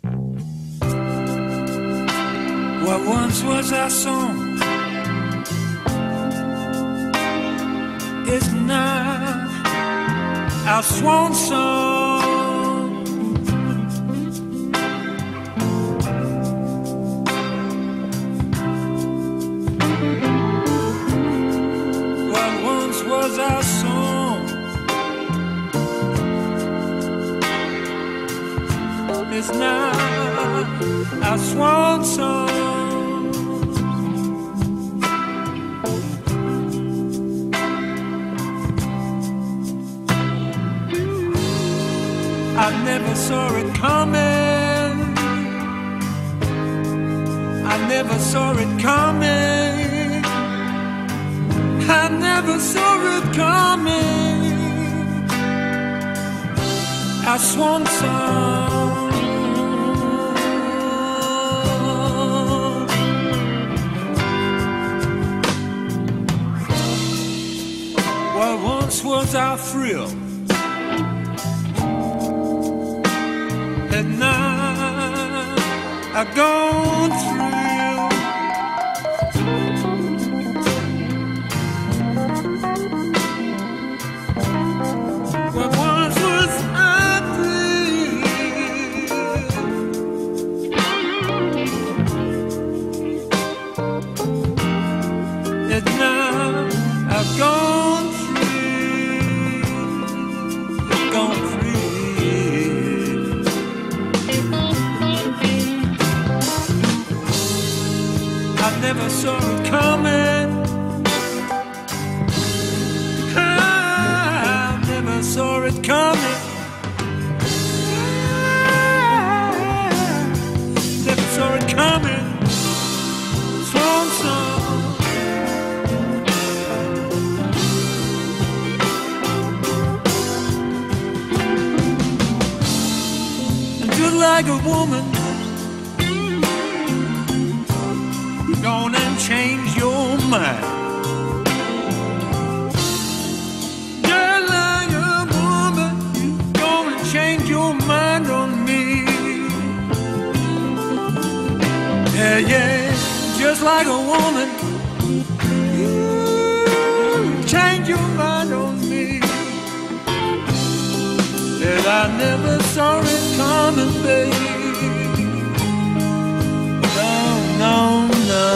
What once was our song is now our swan song. What once was our song is now our swan song. I never saw it coming. I never saw it coming. I never saw it coming. Our swan song. What once was our thrill and now I've gone through. What once was our thrill and now I've gone through. Gone through. I never saw it coming. I never saw it coming. Never saw it coming. Swan song. And just like a woman, gonna change your mind. Just like a woman, gonna change your mind on me. Yeah, yeah, just like a woman, you change your mind on me. That I never saw it coming, baby. No, no.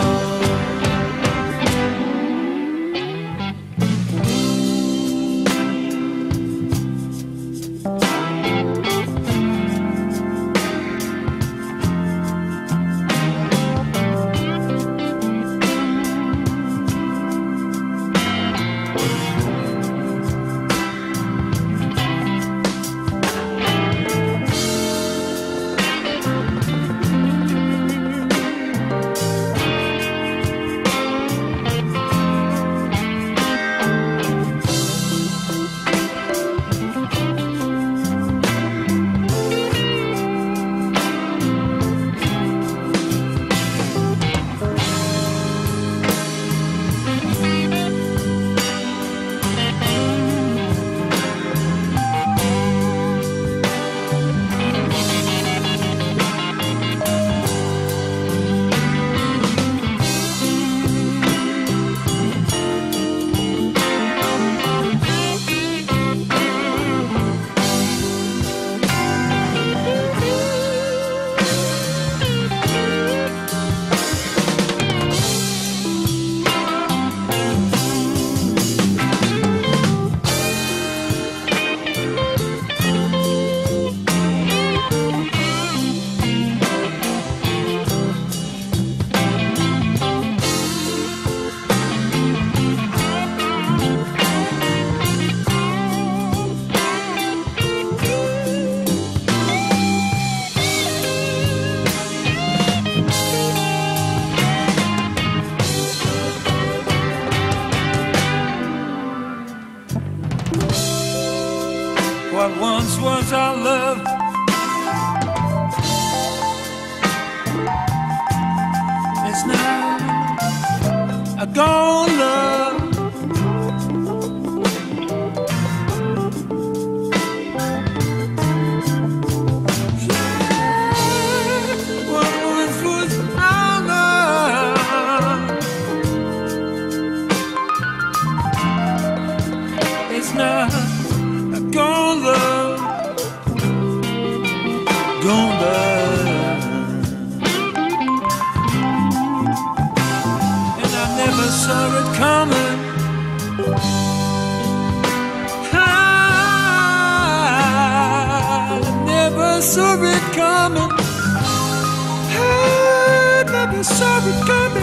What once was our love is now a gone love. Yeah. stronger. And I never saw it coming. I never saw it coming. I never saw it coming.